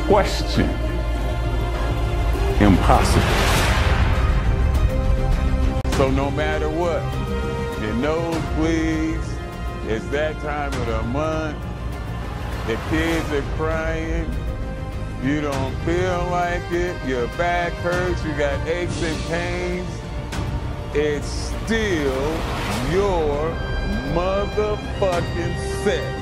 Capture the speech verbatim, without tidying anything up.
question impossible. So no matter what, your nosebleeds, it's that time of the month, the kids are crying, you don't feel like it, your back hurts, you got aches and pains, it's still your motherfucking set.